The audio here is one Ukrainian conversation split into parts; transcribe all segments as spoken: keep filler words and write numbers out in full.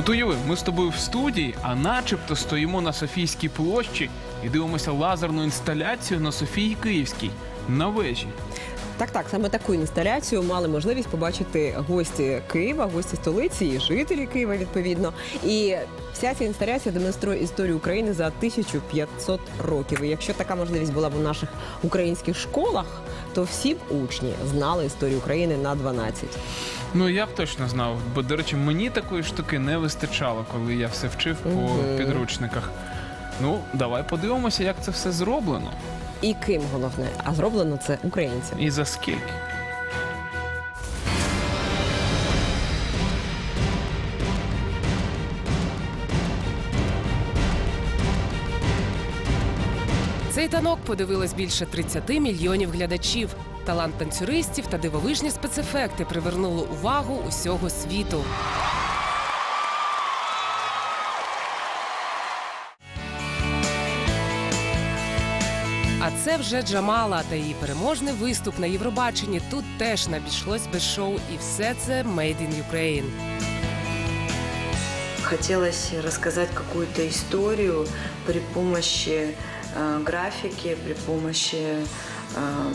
От уяви, ми з тобою в студії, а начебто стоїмо на Софійській площі і дивимося лазерну інсталяцію на Софії Київській, на вежі. Так-так, саме таку інсталяцію мали можливість побачити гості Києва, гості столиці і жителі Києва, відповідно. І вся ця інсталяція демонструє історію України за тисячу п'ятсот років. І якщо така можливість була б у наших українських школах, то всі б учні знали історію України на дванадцять. Ну, я б точно знав, бо, до речі, мені такої штуки не вистачало, коли я все вчив по Угу. підручниках. Ну, давай подивимося, як це все зроблено. І ким, головне, а зроблено це українцям. І за скільки. Цей танок подивилось більше тридцяти мільйонів глядачів. Талант танцюристів та дивовижні спецефекти привернули увагу усього світу. А це вже Джамала та її переможний виступ на Євробаченні. Тут теж не обійшлось без шоу. І все це Made in Ukraine. Хотелось рассказать какую-то историю при помощи э, графики, при помощи э,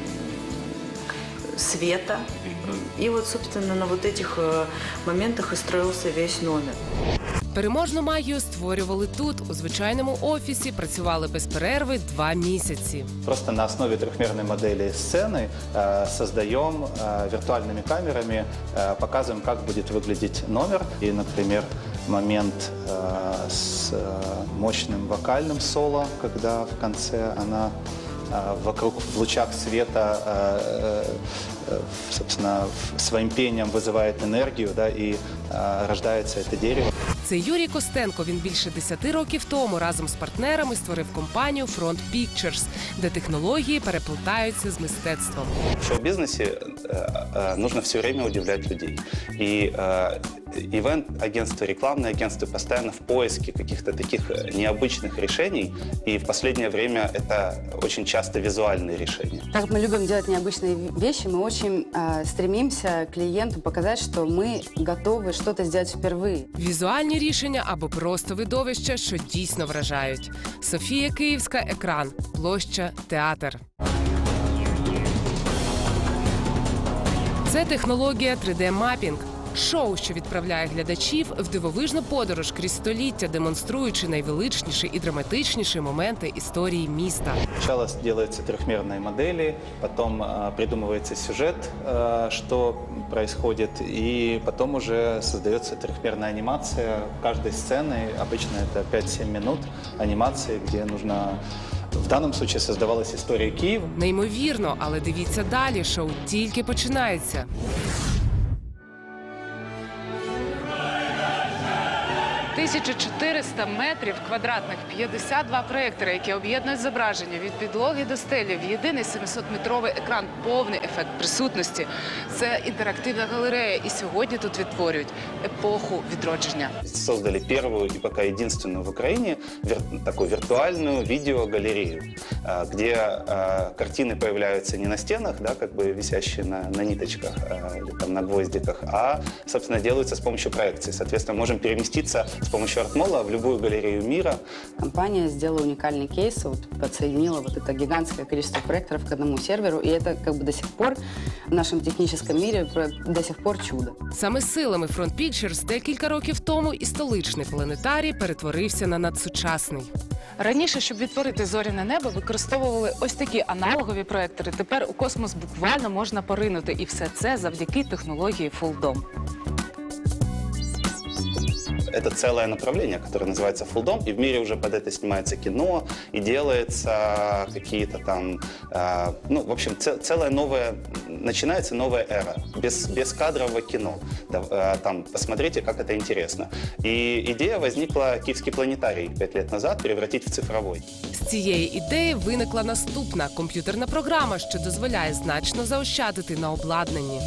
света. И вот, собственно, на вот этих э, моментах и строился весь номер. Переможну магію створювали тут, у звичайному офісі, працювали без перерви два місяці. Просто на основе трехмерной модели сцены э, создаем э, виртуальными камерами, э, показываем, как будет выглядеть номер. И, например, момент э, с э, мощным вокальным соло, когда в конце она э, вокруг в лучах света э, э, собственно, своим пением вызывает энергию, да, и э, рождается это дерево. Це Юрій Костенко. Він більше десяти років тому разом з партнерами створив компанію Front Pictures, де технології переплетаються з мистецтвом. В шоу-бизнесе э, э, нужно все время удивлять людей. И э, ивент-агентство, рекламное агентство постоянно в поиске каких-то таких необычных решений. И в последнее время это очень часто визуальные решения. Так как мы любим делать необычные вещи, мы очень э, стремимся клиенту показать, что мы готовы что-то сделать впервые. Візуальні рішення або просто видовища, що дійсно вражають. Софія Київська, екран, площа, театр. Це технологія три де-мапінг. Шоу, що відправляє глядачів в дивовижну подорож крізь століття, демонструючи найвеличніші і драматичніші моменти історії міста. Сначала делаются трехмерные модели, потом э, придумывается сюжет, э, что происходит, и потом уже создается трехмерная анимация каждой сцены. Обычно это пять-семь минут анимации, где нужно... В данном случае создавалась история Киева. Неймовірно, але дивіться далі, шоу тільки починається. тисяча чотириста метрів квадратних, п'ятдесят два проєктори, які об'єднують зображення від підлоги до стелі в єдиний семисотметровий екран, повний ефект присутності. Це інтерактивна галерея, і сьогодні тут відтворюють епоху відродження. Создали первую и пока единственную в Украине вир такую виртуальную видеогалерею, где э, картины появляются не на стенах, да, как бы висящие на, на ниточках э, или там, на гвоздиках, а, собственно, делаются с помощью проекции. Соответственно, можем переместиться с помощью артмола в любую галерею мира. Компания сделала уникальный кейс, вот, подсоединила вот это гигантское количество проекторов к одному серверу, и это как бы до сих пор в нашем техническом мире до сих пор чудо. Саме силами Front Pictures декілька років тому і столичний планетарій перетворився на надсучасний. Раніше, щоб відтворити зоряне небо, використовували ось такі аналогові проєктори. Тепер у космос буквально можна поринути. І все це завдяки технології Full Dome. Это целое направление, которое называется Full Dome, и в мире уже под это снимается кино, и делается какие-то там, э, ну, в общем, целая новая, начинается новая эра, без, бескадрового кино. Да, э, там, посмотрите, как это интересно. И идея возникла Киевский планетарий пять лет назад превратить в цифровой. З цієї ідеї виникла наступна комп'ютерна програма, що дозволяє значно заощадити на обладнанні.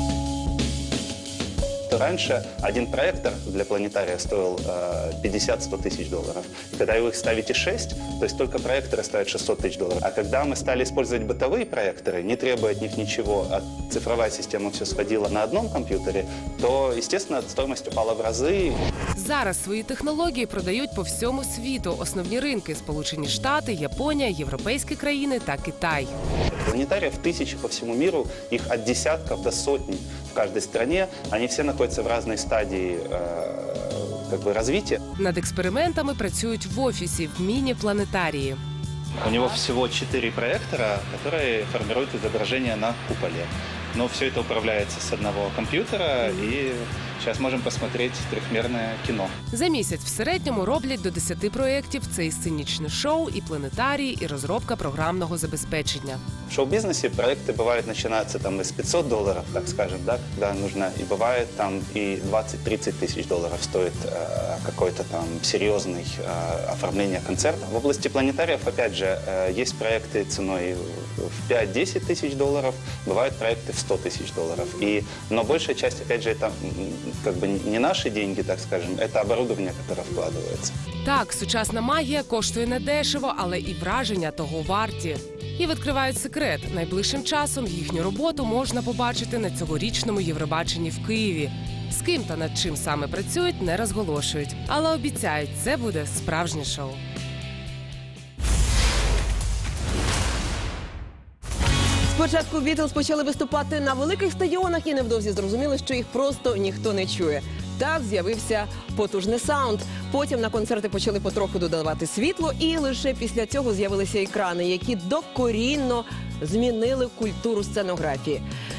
Раньше один проектор для планетария стоил э, пятьдесят-сто тысяч долларов. И когда вы их ставите шесть, то есть только проекторы стоят шестьсот тысяч долларов. А когда мы стали использовать бытовые проекторы, не требуя от них ничего, а цифровая система все сходила на одном компьютере, то, естественно, стоимость упала в разы. Зараз свої технології продають по всьому світу. Основні ринки – Сполучені Штати, Японія, європейські країни та Китай. Планетариев тысячи по всему миру, их от десятков до сотен в каждой стране. Они все находятся в разной стадии э, как бы развития. Над експериментами працюють в офісі, в міні-планетарії. У него всего четыре проектора, которые формируют изображение на куполе. Но все это управляется с одного компьютера, и сейчас можем посмотреть трехмерное кино. За місяць в середньому роблять до десяти проєктів. Це і сценічне шоу, і планетарії, і розробка програмного забезпечення. В шоу-бизнесе проекты бывают начинаться там из пятисот долларов, так скажем, да, когда нужно, и бывает там и двадцать-тридцать тысяч долларов стоит э, какой-то там серьезный э, оформление концерта. В области планетариев, опять же, э, есть проекты ценой в пять-десять тысяч долларов, бывают проекты в сто тысяч долларов. И, но большая часть, опять же, это как бы не наши деньги, так скажем, это оборудование, которое вкладывается. Так, сучасна магія коштує недешево, але і враження того варті. І відкривають секрет. Найближчим часом їхню роботу можна побачити на цьогорічному Євробаченні в Києві. З ким та над чим саме працюють, не розголошують. Але обіцяють, це буде справжнє шоу. Спочатку Бітлз почали виступати на великих стадіонах і невдовзі зрозуміли, що їх просто ніхто не чує. Так з'явився потужний саунд. Потім на концерти почали потроху додавати світло, і лише після цього з'явилися екрани, які докорінно змінили культуру сценографії.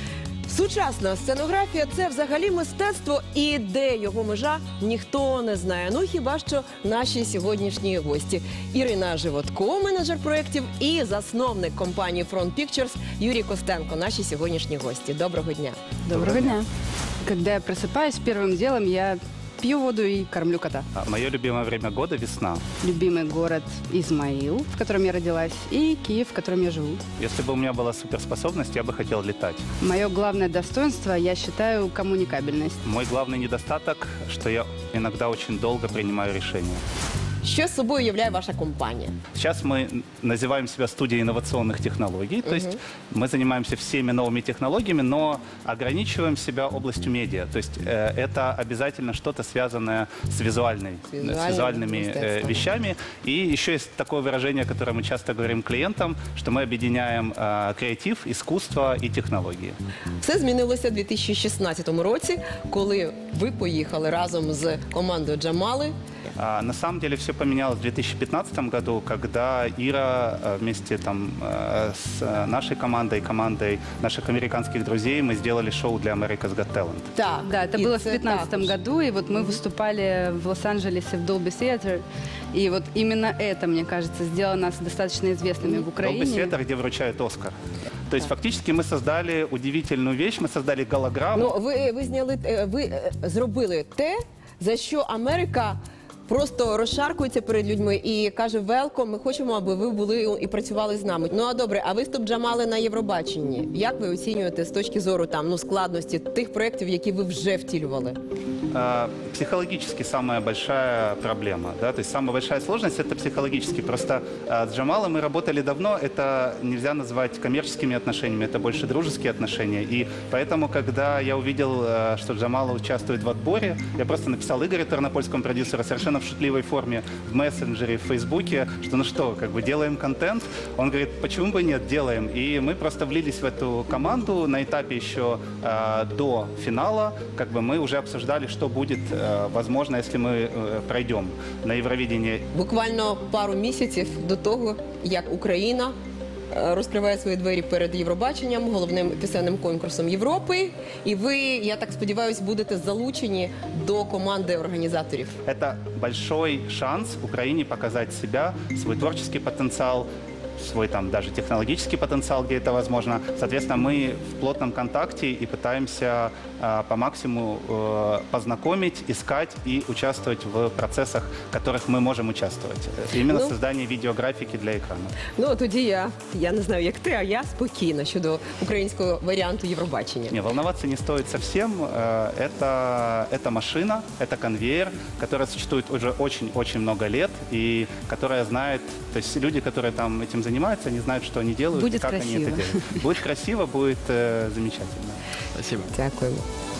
Сучасна сценографія – це взагалі мистецтво, і де його межа, ніхто не знає. Ну, хіба що наші сьогоднішні гості. Ірина Животко, менеджер проєктів, і засновник компанії Front Pictures Юрій Костенко, наші сьогоднішні гості. Доброго дня. Доброго дня. Когда я просыпаюсь, первым делом я пью воду и кормлю кота. Мое любимое время года – весна. Любимый город Измаил, в котором я родилась, и Киев, в котором я живу. Если бы у меня была суперспособность, я бы хотел летать. Мое главное достоинство, я считаю, коммуникабельность. Мой главный недостаток, что я иногда очень долго принимаю решения. Що з собою являє ваша компанія? Сейчас мы называем себя студией инновационных технологий, то есть мы занимаемся всеми новыми технологиями, но ограничиваем себя областью медиа. То есть э, это обязательно что-то связанное с, визуальной, с визуальными э, вещами. И еще есть такое выражение, которое мы часто говорим клиентам, что мы объединяем э, креатив, искусство и технологии. Все змінилося у дві тисячі шістнадцятому році, коли ви поїхали разом з командою Джамали. А, на самом деле все поменялось в две тысячи пятнадцатом году, когда Ира э, вместе там, э, с э, нашей командой и командой наших американских друзей мы сделали шоу для America's Got Talent. Так, Да, это і было в це две тысячи пятнадцатом також. году, и вот мы выступали в Лос-Анджелесе в Dolby Theatre. И вот именно это, мне кажется, сделало нас достаточно известными в Dolby Украине. Theatre, где вручают Оскар. То есть фактически мы создали удивительную вещь, мы создали голограмму. Ну, ви, ви зняли, е, ви е, зробили те, за що Америка просто розшаркується перед людьми і каже: «Велком, ми хочемо, аби ви були і працювали з нами». Ну, а добре, а виступ Джамали на Євробаченні, як ви оцінюєте з точки зору там, ну, складності тих проєктів, які ви вже втілювали? э, психологически самая большая проблема. Да? То есть самая большая сложность – это психологически. Просто э, с Джамалом мы работали давно, это нельзя назвать коммерческими отношениями, это больше дружеские отношения. И поэтому, когда я увидел, э, что Джамала участвует в отборе, я просто написал Игорю Тернопольскому продюсеру совершенно в шутливой форме в мессенджере, в Фейсбуке, что ну что, как бы делаем контент. Он говорит, почему бы нет, делаем. И мы просто влились в эту команду на этапе еще э, до финала. Как бы мы уже обсуждали, что будет э, возможно, если мы э, пройдем на Евровидение. Буквально пару місяців до того, як Україна е, розкриває свої двері перед Євробаченням, головним пісенним конкурсом Європи, і ви, я так сподіваюся, будете залучені до команди організаторів. Это большой шанс Украине показать себя, свой творческий потенциал, свой там даже технологический потенциал, где это возможно. Соответственно, мы в плотном контакте и пытаемся э, по максимуму э, познакомить, искать и участвовать в процессах, в которых мы можем участвовать. Именно Ну. создание видеографики для экрана. Ну, тоді я, я не знаю, як ти, а я спокійна щодо українського варіанту Євробачення. Не, волноваться не стоит совсем. Э, Это, это машина, это конвейер, которая существует уже очень-очень много лет и которая знает, то есть люди, которые там этим занимаются, они знают, что они делают Будет и как они красиво. это делают. Будет красиво, будет э, замечательно. Спасибо. Дякуємо.